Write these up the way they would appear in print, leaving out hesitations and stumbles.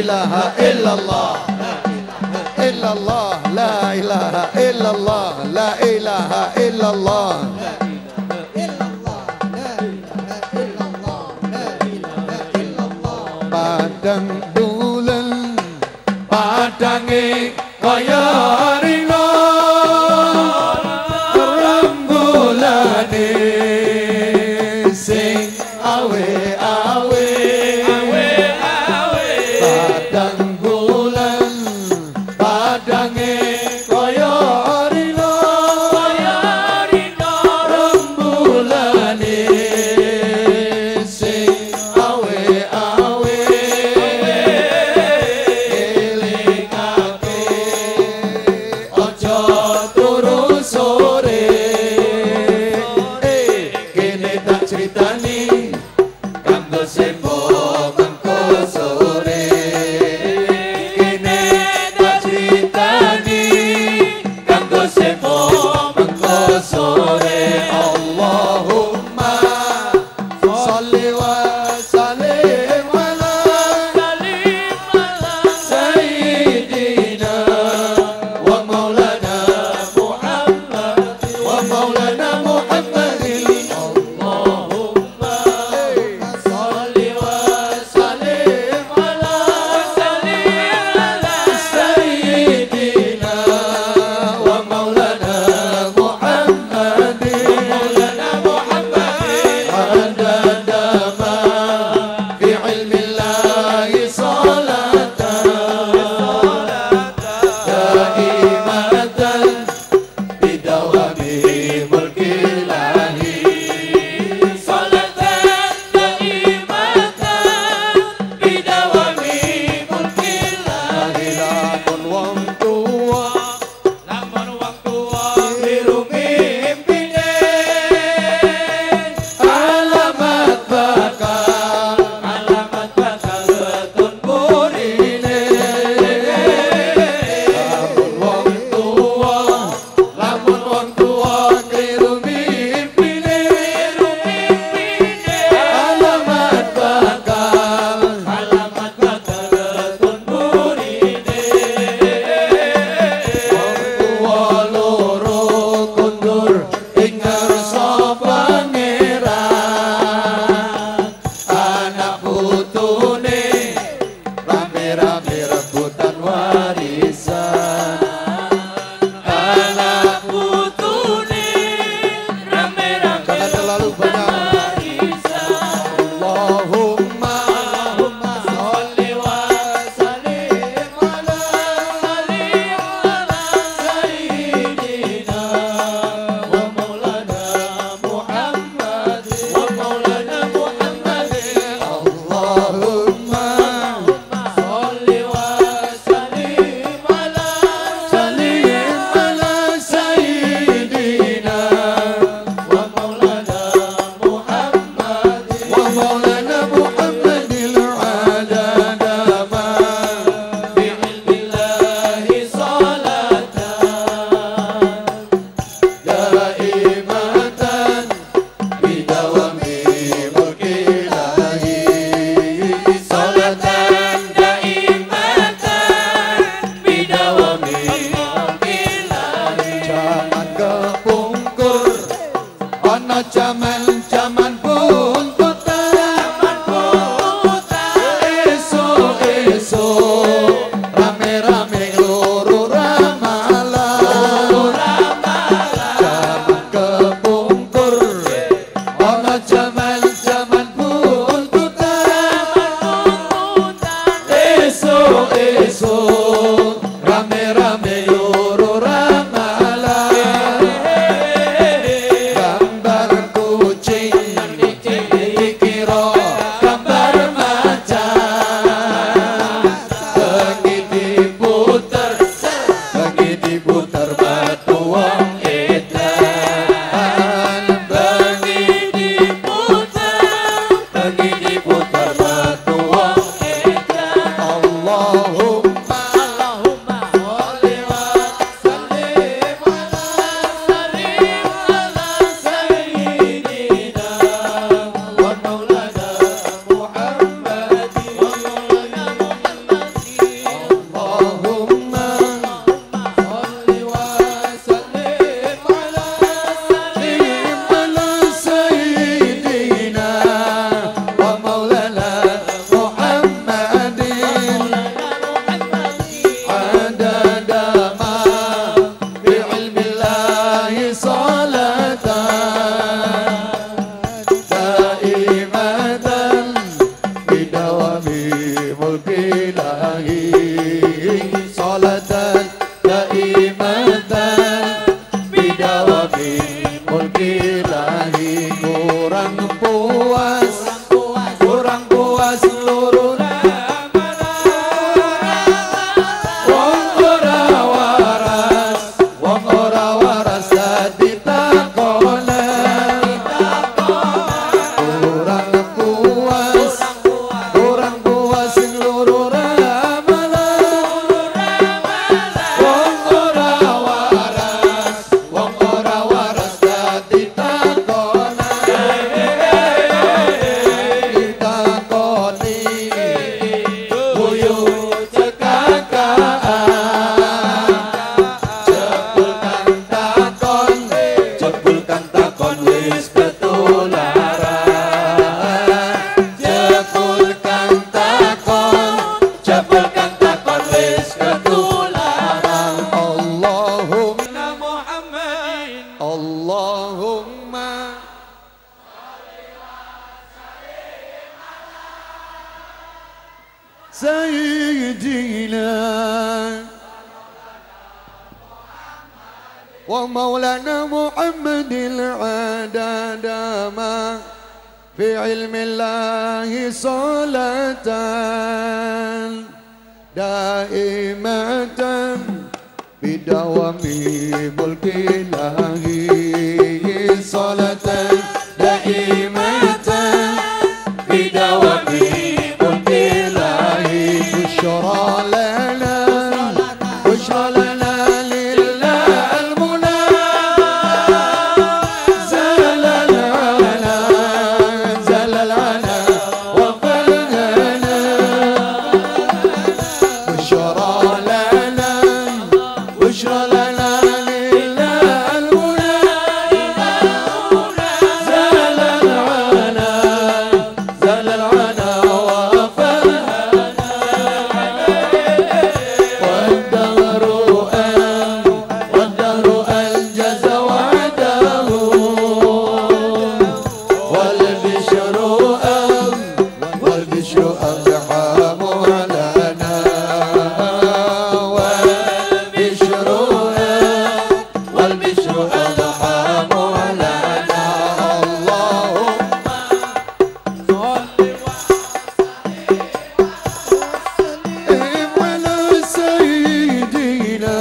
ilaha illallah, illallah, la ilaha illallah, la ilaha illallah. Padang dulen padange kaya rino rembulane sing awe-awe padang bulan padange kaya rino rembulane sing awe-awe elingake aja turu sore kene tak critani kanggo sembo mengko sore kene tak critani kanggo sembo mengko sore Allahumma sholli wa sallim ala sayyidina wa maulana Muhammad wa maulana Muhammadin Allahumma sholli wa sallim ala sayyidina wa maulana Muhammadin adada ma fi ilmillahi salatan daimatan bidawami mulkillahi salatan daimatan bidawami mulkillahi lamun wong tuwa biru mimpine alamat bakal betun burine lamun wong tuwa biru mimpine alamat bakal betun burine wong tuwa loro kundur ing ngarsa pangeran anak putune rame-rame rebutan warisan anak putune rame-rame jangan terlalu banyak Allahumma sholli wa sallim ala sayyidina wa maulana Muhammad wa maulana Muhammadin Allahumma sholli wa sallim ala sayyidina wa maulana Muhammad wa maulana Muhammadin adada ma fi ilmillahi salatan daimatan bidawami mulkillahi salatan daimatan bidawami mulkillahi jaman kepungkur ana jaman buntutan esuk-esuk rame-rame loro ramalan jaman kepungkur ana jaman buntutan esuk-esuk rame-rame loro ramalan gambar kucing dikira gambar macan bengi diputer batu wong edan bengi diputer puas seluruh wong ora waras dadi takonan. Kurang puas seluruh ramalan. Wong ora waras dadi takonan. Ditakoni buyut cekakaan. Jebulkan takon wis ketularan. Jebulkan takon wis ketularan. Allahumma Sayyidina wa maulana Muhammadil adadama fi ilmillahi salatan daimatan bidawami mulkillahi salatan daimatan bidawami mulkillahi. Bushra lana lillah al-muna zalalana wa falhana. Bushra lana lillah al-muna zalalana wa falhana. والدهر أنجز وعده والبشر أرحم علينا. والبشر أرحم علينا. اللهم على سيدنا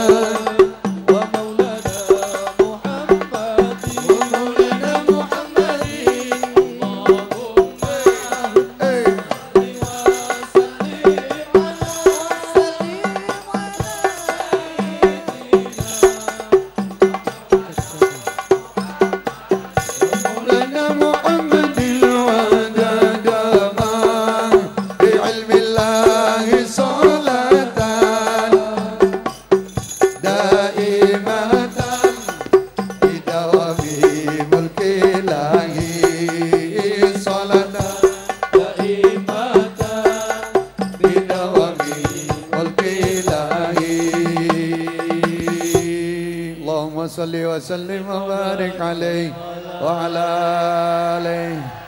مولانا محمد العدد ما بعلم الله صلاة دائمة بدوام ملك الله صلاة دائمة بدوام ملك الله. اللهم صل وسلم وبارك عليه وعلى آله